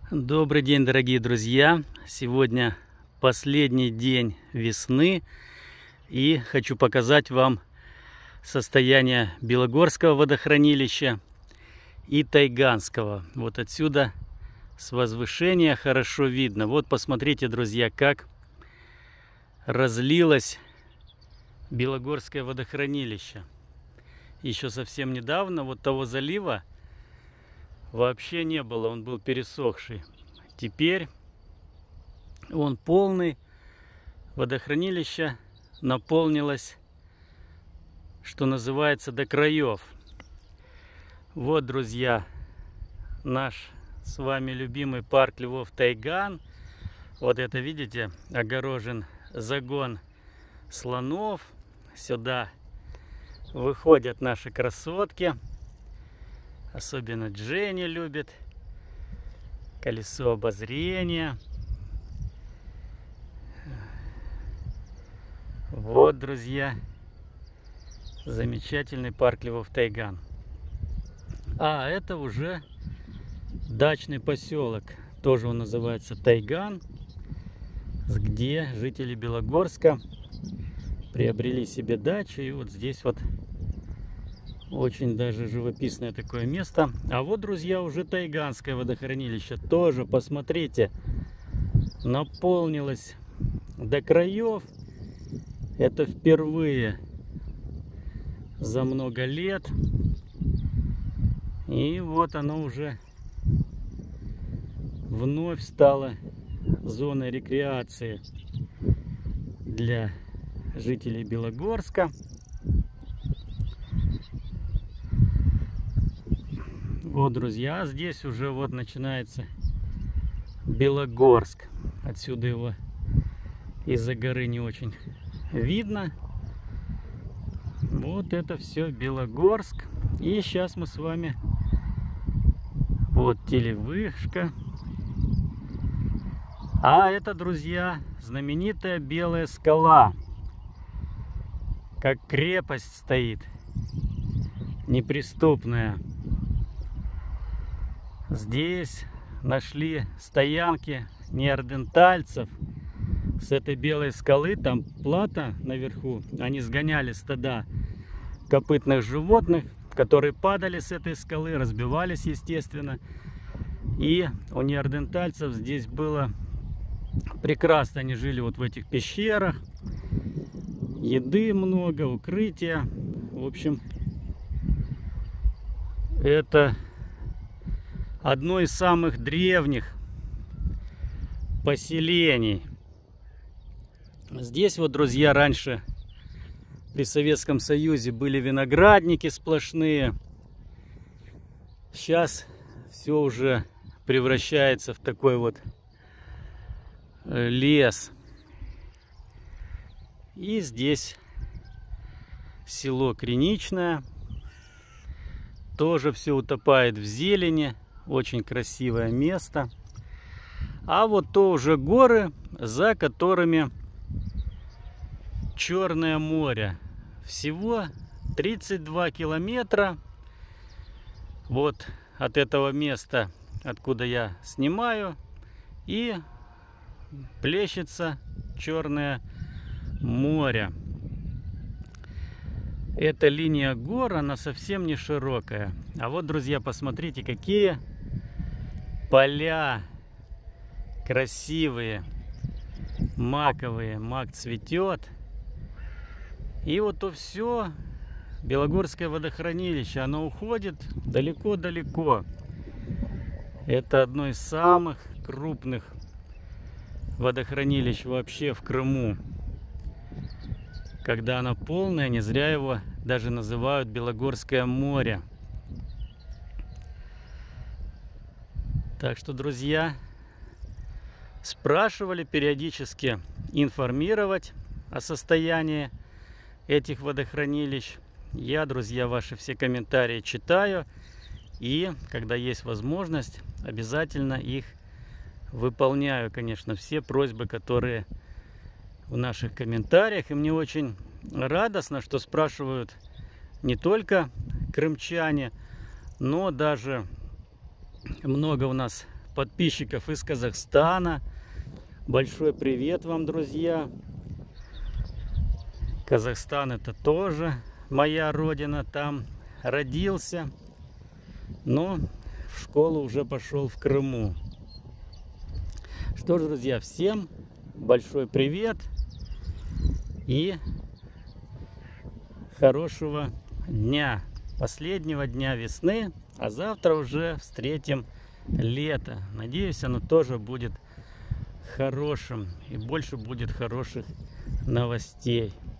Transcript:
Добрый день, дорогие друзья! Сегодня последний день весны, и хочу показать вам состояние Белогорского водохранилища и Тайганского. Вот отсюда с возвышения хорошо видно. Вот посмотрите, друзья, как разлилось Белогорское водохранилище. Еще совсем недавно вот того залива вообще не было, он был пересохший. Теперь он полный, водохранилище наполнилось, что называется, до краев. Вот, друзья, наш с вами любимый парк Львов-Тайган. Вот это, видите, огорожен загон слонов. Сюда выходят наши красотки. Особенно Дженни любит. Колесо обозрения. Вот, друзья, замечательный парк Львов-Тайган. А это уже дачный поселок. Тоже он называется Тайган, где жители Белогорска приобрели себе дачу. И вот здесь вот очень даже живописное такое место. А вот, друзья, уже Тайганское водохранилище. Тоже, посмотрите, наполнилось до краев. Это впервые за много лет. И вот оно уже вновь стало зоной рекреации для жителей Белогорска. Вот, друзья, здесь уже вот начинается Белогорск. Отсюда его из-за горы не очень видно. Вот это все Белогорск. И сейчас мы с вами... Вот телевышка. А это, друзья, знаменитая Белая скала. Как крепость стоит. Неприступная. Здесь нашли стоянки неандертальцев. С этой Белой скалы, там плата наверху, они сгоняли стада копытных животных, которые падали с этой скалы, разбивались, естественно. И у неандертальцев здесь было прекрасно, они жили вот в этих пещерах, еды много, укрытия. В общем, это одно из самых древних поселений. Здесь вот, друзья, раньше при Советском Союзе были виноградники сплошные. Сейчас все уже превращается в такой вот лес. И здесь село Криничное. Тоже все утопает в зелени. Очень красивое место. А вот то уже горы, за которыми Черное море. Всего 32 километра. Вот от этого места, откуда я снимаю, и плещется Черное море. Эта линия гор, она совсем не широкая. А вот, друзья, посмотрите, какие поля красивые, маковые, мак цветет. И вот то все Белогорское водохранилище, оно уходит далеко-далеко. Это одно из самых крупных водохранилищ вообще в Крыму. Когда оно полное, не зря его даже называют Белогорское море. Так что, друзья, спрашивали периодически информировать о состоянии этих водохранилищ. Я, друзья, ваши все комментарии читаю. И, когда есть возможность, обязательно их выполняю, конечно, все просьбы, которые в наших комментариях. И мне очень радостно, что спрашивают не только крымчане, но даже много у нас подписчиков из Казахстана. Большой привет вам, друзья. Казахстан — это тоже моя родина, там родился, но в школу уже пошел в Крыму. Что ж, друзья, всем большой привет и хорошего дня, последнего дня весны, а завтра уже встретим лето. Надеюсь, оно тоже будет хорошим и больше будет хороших новостей.